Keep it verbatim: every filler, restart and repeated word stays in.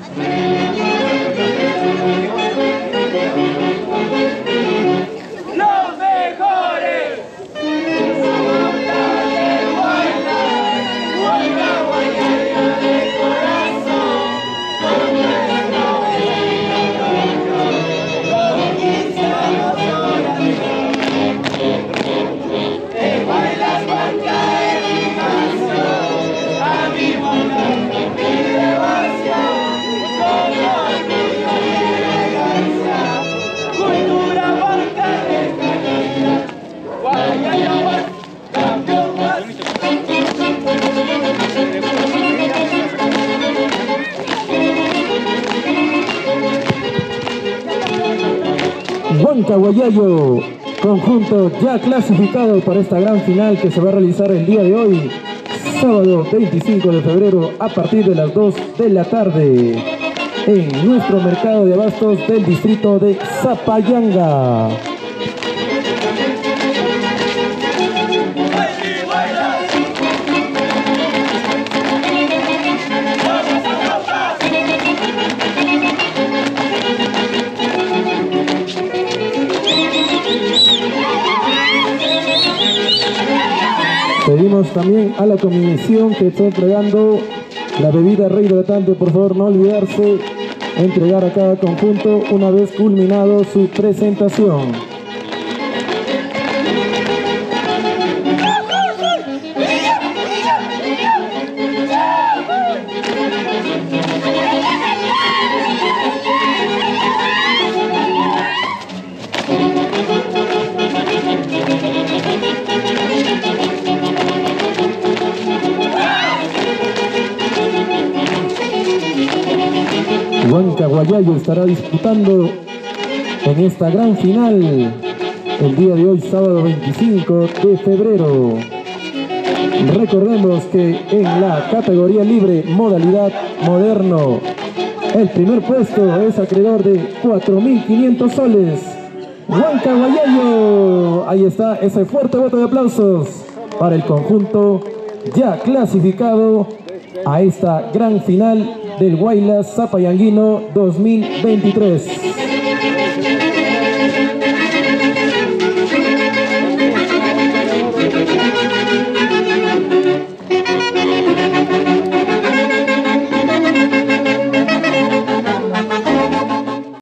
Huancahuayayo, conjunto ya clasificado para esta gran final que se va a realizar el día de hoy, sábado veinticinco de febrero a partir de las dos de la tarde en nuestro mercado de abastos del distrito de Zapayanga. Pedimos también a la comisión que está entregando la bebida rehidratante, por favor no olvidarse entregar a cada conjunto una vez culminado su presentación. Huancahuayayo estará disputando en esta gran final el día de hoy, sábado veinticinco de febrero. Recordemos que en la categoría libre, modalidad moderno, el primer puesto es acreedor de cuatro mil quinientos soles. Huancahuayayo, ahí está ese fuerte voto de aplausos para el conjunto ya clasificado a esta gran final del Huaylas Zapayanguino dos mil veintitrés.